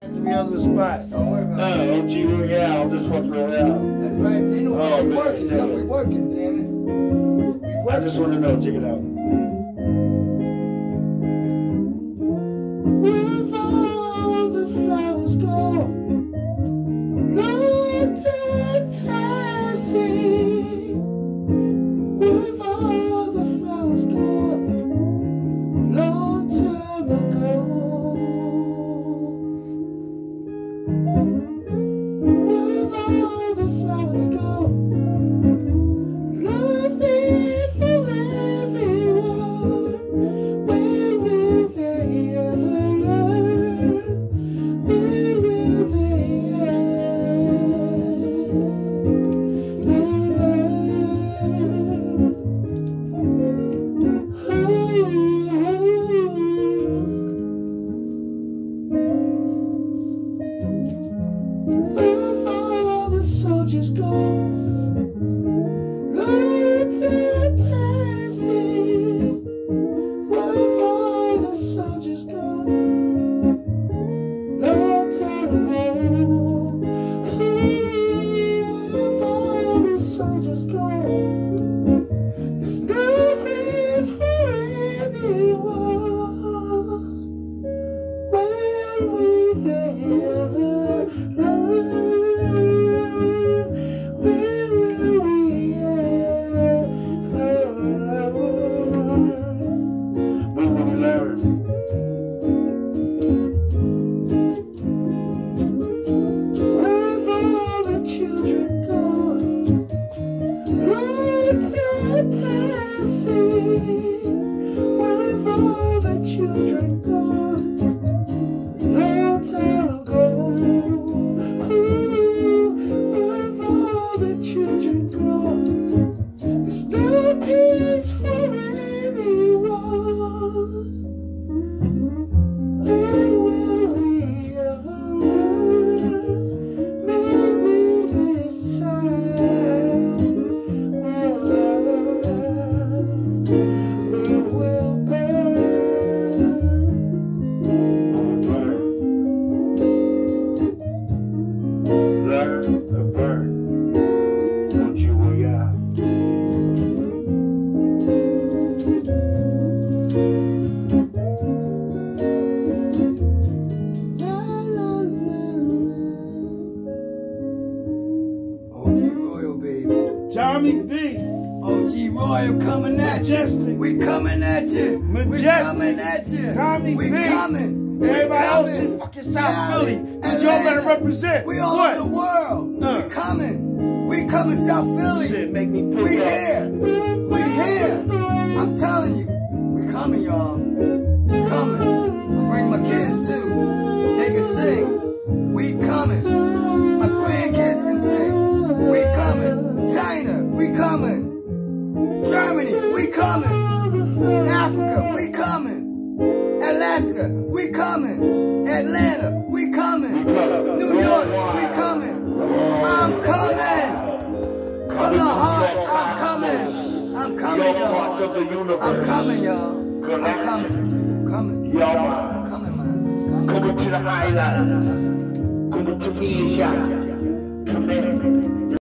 To be on the spot. Don't worry about it. OG Royale, just fuck Royale. That's right. Ain't no Oh, we man, working. tell We me. working, damn it. We I working. just want to know, check it out. With all the flowers go, no time passing. With all the flowers go, long time ago. With all the flowers go, love me for everyone. Where will they ever learn? Where will they Where all the soldiers go, long time passing. Where all the soldiers go, long time ago. Where all the soldiers go, there's no place for anyone. Where will they ever learn? Where will we ever learn? Where will we learn? Where have all the children gone? Long time passing. Where have all the children gone? Long time ago. Where have all the children gone? There's no peace for anyone. When will we ever learn? Maybe this time we'll learn. We will burn. Learn to burn. Don't you worry out. OG Royal, baby. Tommy B. OG Royal coming at you. Majestic. We coming at you. We Majestic. coming at you. Tommy we B. coming. We Everybody else coming. in fucking South Cali, Philly. But y'all better represent. We all What? over the world. We coming. We coming South Philly. Shit, make me pull We up. here. We here. I'm telling you. We coming, y'all. We coming. I bring my kids too. They can sing. We coming. My grandkids can sing. We coming. China. We coming. Germany. We coming. Africa. We coming. Alaska. We coming. Atlanta. We coming. New York. We coming. I'm coming. From the heart. I'm coming. I'm coming, y'all. I'm coming, y'all. I'm coming. I'm coming. Y'all, I'm coming, man. coming to the islands. Coming to Asia. Come in.